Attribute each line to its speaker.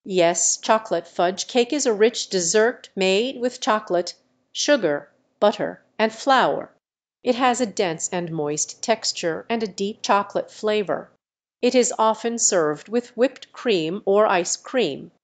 Speaker 1: Yes, chocolate fudge cake is a rich dessert made with chocolate, sugar, butter, and flour. It has a dense and moist texture and a deep chocolate flavor. It is often served with whipped cream or ice cream.